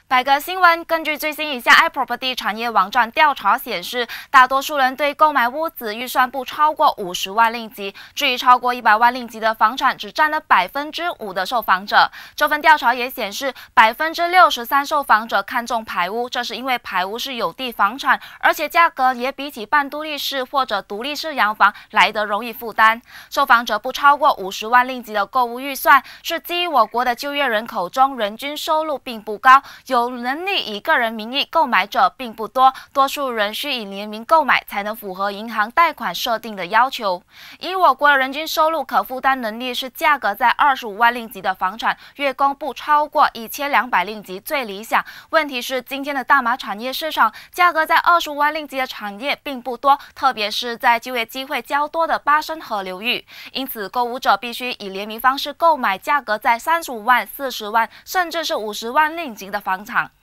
百个新闻根据最新一项 iProperty 产业网站调查显示，大多数人对购买屋子预算不超过50万令吉，至于超过100万令吉的房产，只占了5%的受访者。这份调查也显示，63%受访者看中排屋，这是因为排屋是有地房产，而且价格也比起半独立式或者独立式洋房来得容易负担。受访者不超过50万令吉的购物预算，是基于我国的就业人口中人均收入并不高，有能力以个人名义购买者并不多，多数人需以联名购买才能符合银行贷款设定的要求。以我国的人均收入可负担能力是价格在25万令吉的房产，月供不超过1200令吉最理想。问题是今天的大马产业市场，价格在25万令吉的产业并不多，特别是在就业机会较多的巴生河流域，因此购物者必须以联名方式购买价格在35万、40万甚至是50万令吉的房产。